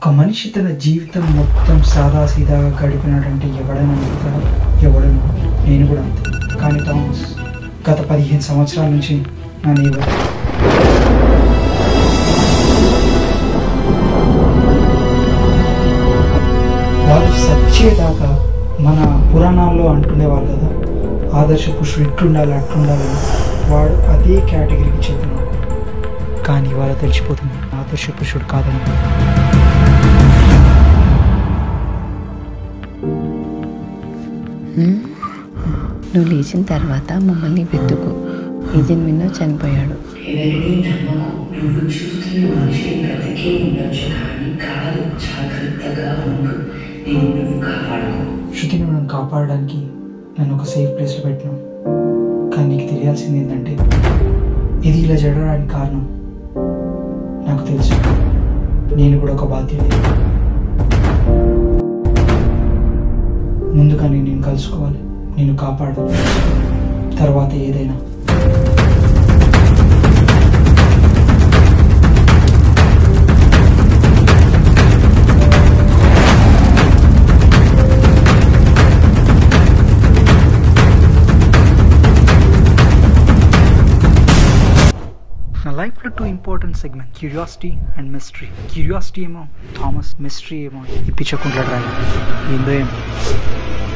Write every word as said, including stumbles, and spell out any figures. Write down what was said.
ఒక మనిషి తన జీవితం మొత్తం సాదా సీదాగా గడిపినాడంటే ఎవడైనా నమ్ముతాడా? ఎవడను, నేను కూడా అంతే. కానీ థామస్ గత పదిహేను సంవత్సరాల నుంచి నన్ను ఎవరు వాళ్ళు సచ్చేదాకా మన పురాణాల్లో అంటుండేవాళ్ళు కదా, ఆదర్శ పురుషుడు ఇట్లుండాలి అట్లుండాలని. వాడు అదే కేటగిరీకి చెందినాడు. కానీ ఇవాళ తెలిసిపోతుంది ఆదర్శ పురుషుడు కాదని. నువ్వు లేచిన తర్వాత మమ్మల్ని వెతుకు. ఈ జన్మలో చనిపోయాడు. శృతి, నువ్వు నన్ను కాపాడడానికి నన్ను ఒక సేఫ్ ప్లేస్లో పెట్టినావు. కానీ నీకు తెలియాల్సింది ఏంటంటే ఇది ఇలా జరగడానికి కారణం నాకు తెలుసు. నేను కూడా ఒక బాధ్యత. ముందుగా నేను నేను కలుసుకోవాలి, నేను కాపాడాలి, తర్వాత ఏదైనా. నా లైఫ్లో two important segment, curiosity and mystery. Curiosity ఏమో థామస్, మిస్టరీ ఏమో ఈ పిచ్చకుంట్ల డ్రైవర్. ఏందో ఏమో